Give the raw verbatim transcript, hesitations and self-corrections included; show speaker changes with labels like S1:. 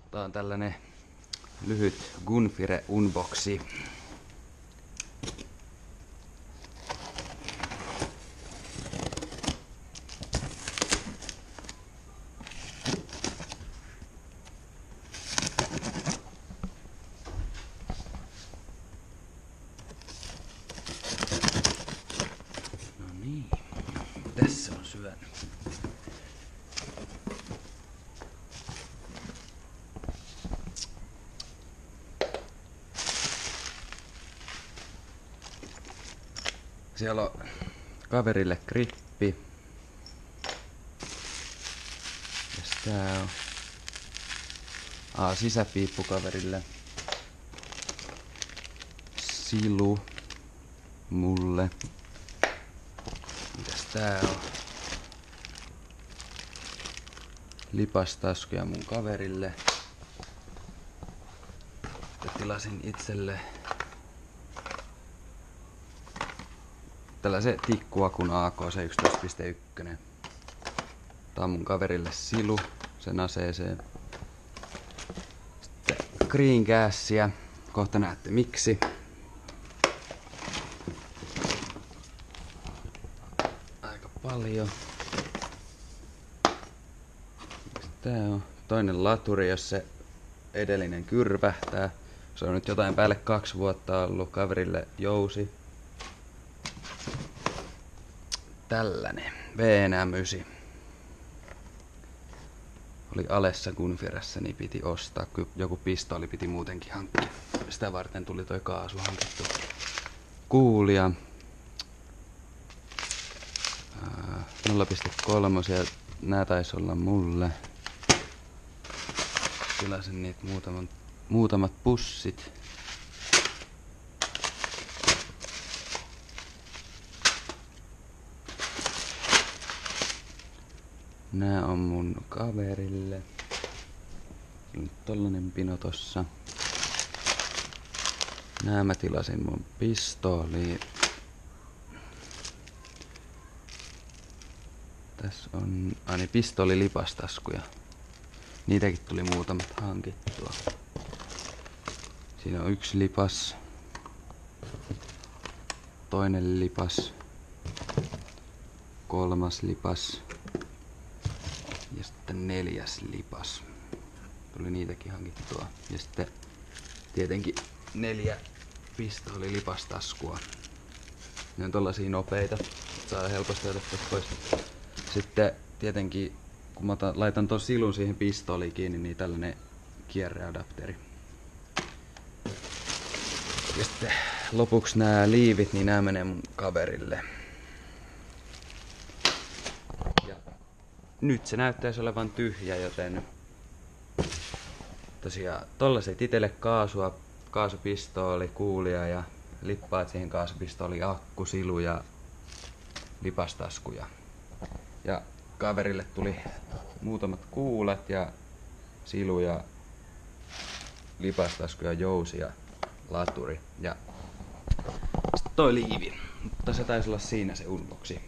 S1: Tää on tällainen lyhyt Gunfire unboxi. No niin, tässä on syönyt. Siellä on kaverille grippi. Ja tää on Aa, sisäpiippu kaverille. Silu mulle. Mitäs tää on? Lipastaskuja mun kaverille. Ja tilasin itselle tällaisen tikkuakun A K C yksitoista piste yksi. Tää on mun kaverille silu sen aseeseen. Sitten green gassia. Kohta näette miksi. Aika paljon. Tää on toinen laturi, jos se edellinen kyrpähtää. Se on nyt jotain päälle kaksi vuotta ollut kaverille jousi. Tällainen V N M yhdeksän. Oli Alessa Gunfiressä, niin piti ostaa. Joku pistooli piti muutenkin hankkia. Sitä varten tuli toi kaasu hankittu. Kuulia. nolla pilkku kolme. Nää taisi olla mulle. Tilasin niitä muutamat, muutamat pussit. Nää on mun kaverille. Nyt tollanen pino tossa. Nää mä tilasin mun pistooliin. Tässä on aini pistooli lipastaskuja. Niitäkin tuli muutamat hankittua. Siinä on yksi lipas. Toinen lipas. Kolmas lipas. Ja sitten neljäs lipas. Tuli niitäkin hankittua. Ja sitten tietenkin neljä pistooli lipastaskua. Ne on tollasia nopeita. Saa helposti otettua pois. Sitten tietenkin kun mä laitan ton silun siihen pistooliin kiinni, niin tällainen kierreadapteri. Ja sitten lopuksi nämä liivit, niin nämä menee mun kaverille. Ja nyt se näyttäisi olevan tyhjä, joten tosiaan tollaset itelle kaasua, kaasupistooli, kuulia ja lippaat siihen kaasupistooliin, akku, silu ja lipastaskuja. Ja kaverille tuli muutamat kuulat ja silu ja lipastasku ja jousi ja laturi ja sitten toi liivi. Mutta se taisi olla siinä se unboxi.